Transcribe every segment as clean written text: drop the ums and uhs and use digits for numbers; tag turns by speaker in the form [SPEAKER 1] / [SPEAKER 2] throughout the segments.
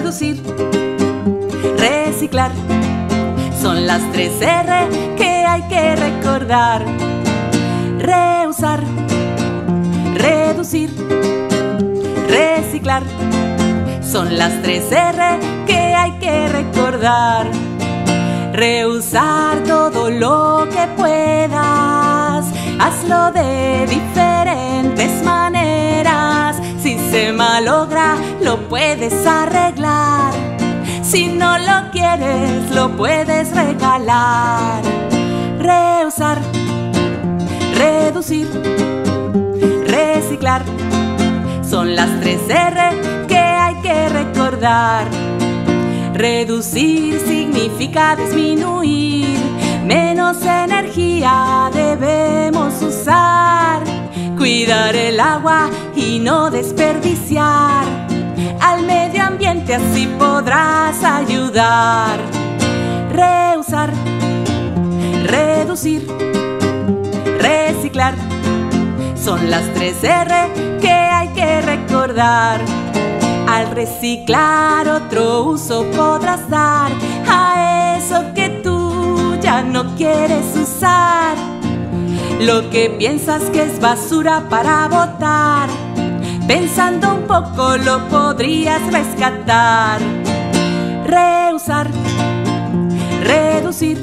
[SPEAKER 1] reducir, reciclar. Son las 3 R que hay que recordar. Reusar, reducir, reciclar. Son las 3 R que hay que recordar. Reusar todo lo que puedas. Hazlo de diferentes maneras. Si se malogra, lo puedes arreglar. Si no lo quieres, lo puedes regalar. Reusar, reducir, reciclar. Son las 3 R que hay que recordar. Reducir significa disminuir. Menos energía debemos usar. Cuidar el agua y no desperdiciar. Al medio ambiente así podrás ayudar. Reusar, reducir, reciclar. Son las 3 R que hay que recordar. Al reciclar otro uso podrás dar a eso que tú ya no quieres usar. Lo que piensas que es basura para botar, pensando un poco lo podrías rescatar. Reusar, reducir,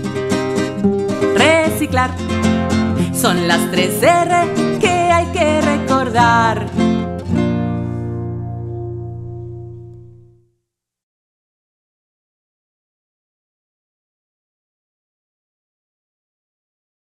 [SPEAKER 1] reciclar. Son las 3 R que hay que recordar.